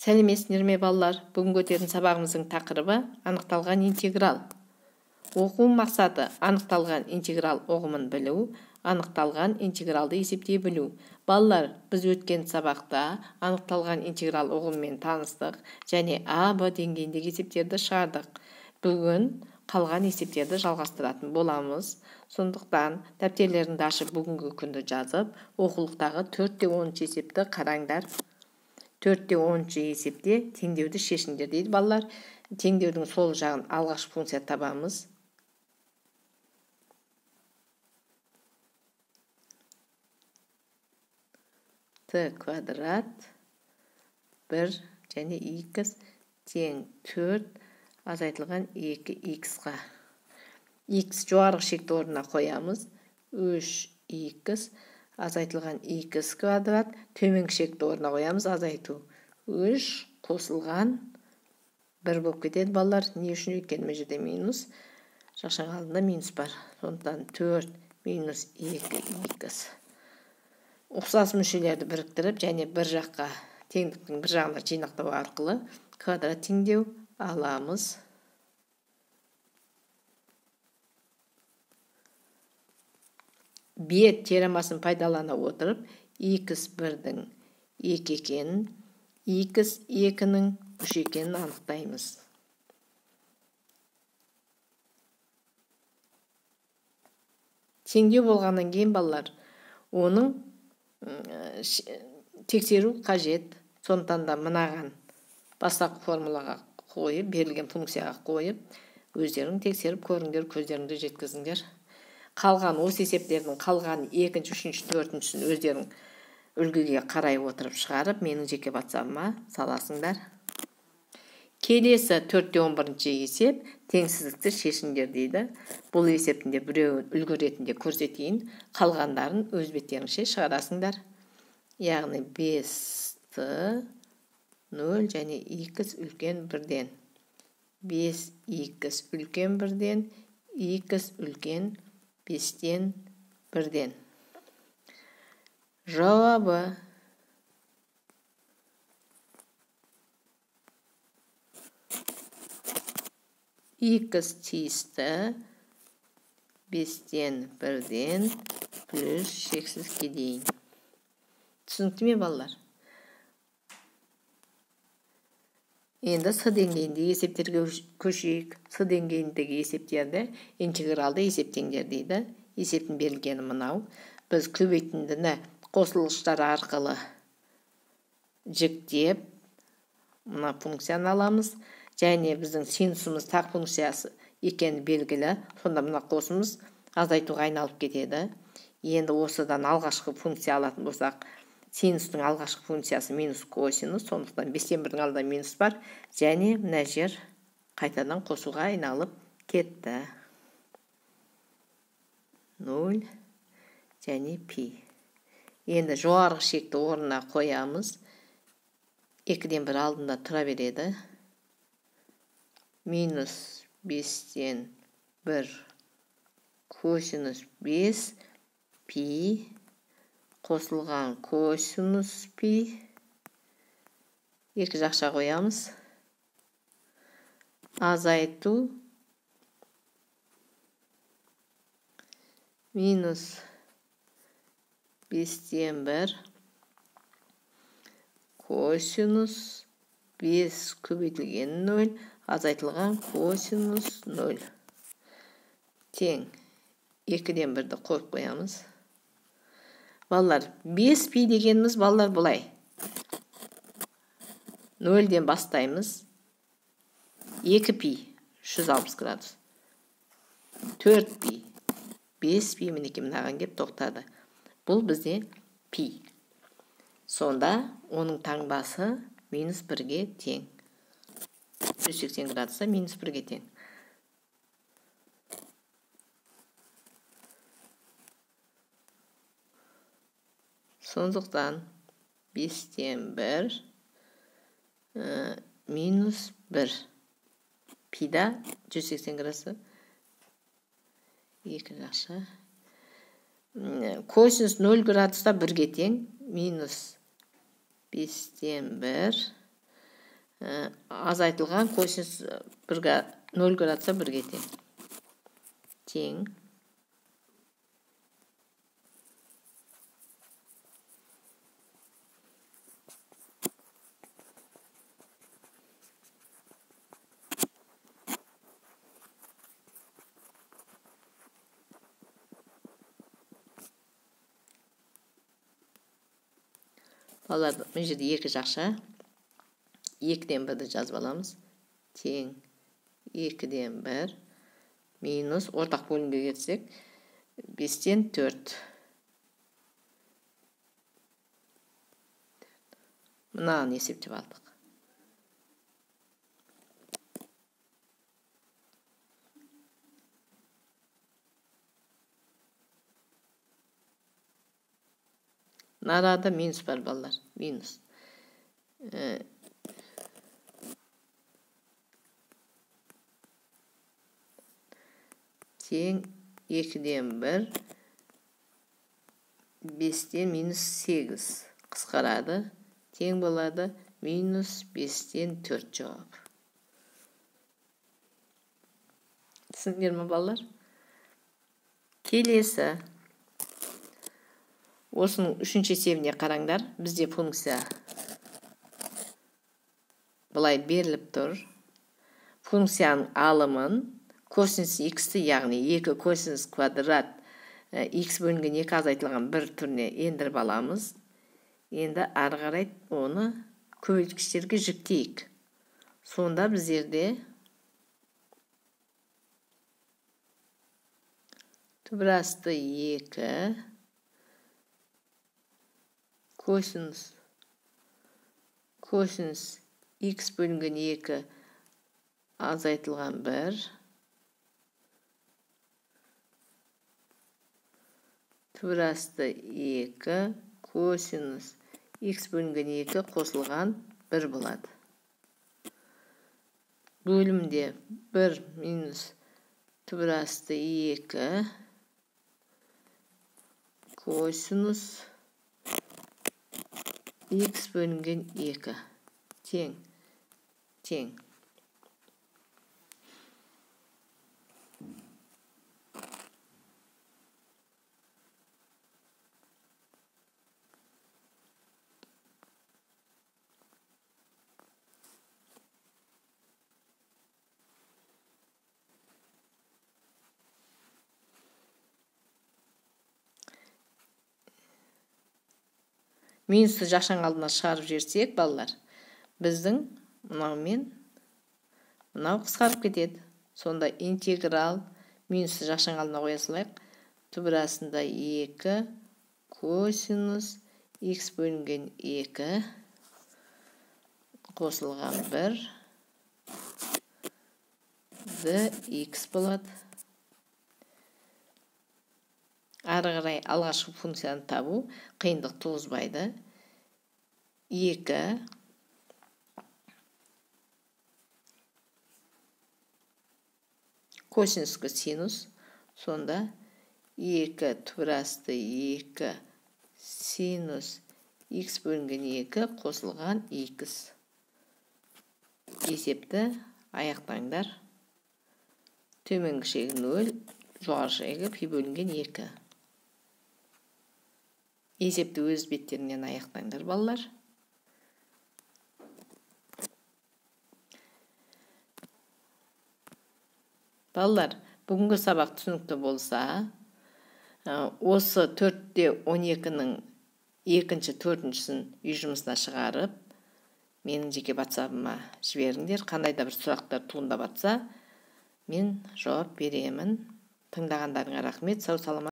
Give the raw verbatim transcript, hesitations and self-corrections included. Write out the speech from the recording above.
Сәлеметсіздер ме балалар? Бүгін өтетін сабағымыздың тақырыбы анықталған интеграл. Оқу мақсаты анықталған интеграл ұғымын білу, анықталған интегралды есептей білу. Балалар, біз өткен сабақта анықталған интеграл ұғымымен таныстық және А, Б деңгейіндегі есептерді шығардық. Бүгін қалған есептерді жалғастыратын боламыз. Сондықтан дәптерлеріңді ашып бүгінгі күнді жазып, оқулықтағы төрт те оныншы есепті қараңдар. төрт те оныншы есепте теңдеуді шешіңдер дейді балалар. Теңдеудің сол жағын алғашқы функция табамыз. Т квадрат бір және икс тең төрт азайтылған екі иксқа. Икс жоғарғы шекті орнына қоямыз. үш икс азайтылған икс квадрат, төменгі шекті орнына қоямыз, азайту. үш қосылған бір болып кетеді балалар. Не үшін? Өйткені мына жерде минус, шақшаның алдында минус бар. Сондықтан төрт минус екі икс. Ұқсас мүшелерді біріктіріп және бір жаққа теңдіктің бір жағына жинақтау арқылы квадрат теңдеу аламыз. Бет теоремасын пайдалана отырып, икс бірдің екі екенін, икс екінің үш екенін анықтаймыз. Теңдеу болғаннан кейін балалар, оның тексеру қажет. Сондықтан да мынаған бастапқы формулаға қойып, берілген функцияға қойып, өздерің тексеріп көріңдер, көздеріңді жеткізіңдер. Қалған осы есептердің қалған екінші, үшінші, төртіншісін өздерің үлгіге қарай отырып шығарып, менің жеке ватсабыма саласыңдар. Келесі төрт те он бірінші есеп теңсіздікті шешіңдер дейді. Бұл есептінде біреуін үлгі ретінде көрсетейін, қалғандарын өз беттеріңше шығарасыңдар. Яғни бес т нөл және икс үлкен бірден. бес икс үлкен бірден, икс үлкен бестен бірден. Жауабы икс тиісті бестен бірден плюс шексізге дейін. Түсінікті ме балалар? Енді с деңгейіндегі есептерге көшейік. С деңгейіндегі есептерді интегралды есептеңдер дейді. Есептің берілгені мынау. Біз көбейтіндіні қосылғыштар арқылы жіктеп, мына функцияны аламыз. Және біздің синусымыз тақ функциясы екені белгілі. Сонда мына қосымыз азайтуға айналып кетеді. Енді осыдан алғашқы функция алатын болсақ, синустың алғашқы функциясы минус косинус, сондықтан бестен бірдің алдында минус бар, және мына жер қайтадан қосуға айналып кетті. нөл және пи. Енді жоғарғы шекті орнына қоямыз. екіден бір алдында тұра береді. Минус бестен бір косинус бес пи қосылған косинус пи. Екі жақша қоямыз. Азайту минус бестен бір косинус бес көбейтілген нөл азайтылған косинус нөл. Тең екіден бірді қойып қоямыз. Балалар, бес пи дегеніміз балалар бұлай. нөлден бастаймыз. екі пи жүз алпыс градус. төрт пи. бес пи мінеке мынаған кеп тоқтады. Бұл бізде пи. Сонда оның таңбасы минус бірге тең. жүз сексен градуста минус бірге тең. Сондықтан бестен бір минус бір. Пида жүз сексен градуста екі жақша. Косинус нөл градуста бірге тең. Минус бестен бір азайтылған косинус нөл градусқа бірге тең. Тең. Балалар, мына жерде екі жақша. екіден бірді жазып аламыз. Тең екіден бір минус ортақ бөлімге кетсек бестен төрт. Мынаны есептеп алдық. Нарада минус бар балалар. Минус. Тең екіден бір. бестен минус сегіз. Қысқарады. Тең болады. Минус бестен төрт жауап. Түсіндіңдер ме балалар? Келесі. Осының үшінші есебіне қараңдар. Бізде функция бұлай беріліп тұр. Функцияның алымын косинус х-ті, яғни екі косинус квадрат х бөлінген екі азайтылған бір түріне ендіріп аламыз. Енді ары қарай оны көбейткіштерге жіктейік. Сонда біздерде түбірасты екі косинус косинус х бөлінген екі азайтылған бір түбірасты екі косинус х бөлінген екі қосылған бір болады. Бөлімде бір минус түбірасты екі косинус х бөлінген екі тең. Тең. Минусты жақшаң алдына шығарып жерсек, балалар, біздің мынау мен мынау қысқарып кетеді. Сонда интеграл минусты жақшаң алдына қоя салайық. Түбірасында екі косинус х бөлінген екі қосылған бір dx болады. Ары қарай алғашқы функцияны табу қиындық туғызбайды. екі косинусқа синус, сонда екі түбірасты екі синус х бөлінген екі қосылған х. Есепті аяқтаңдар. Төменгі шегі нөл, жоғары шегі пи бөлінген екі. Есепті өз беттерінен аяқтаңдар, балалар. Балалар, бүгінгі сабақ түсінікті болса, осы төртте он екінің екінші төртіншісін үй жұмысына шығарып, менің жеке ватсабыма жіберіңдер. Қандай да бір сұрақтар туындап жатса, мен жауап беремін. Тыңдағандарыңа рахмет. Сау саламат.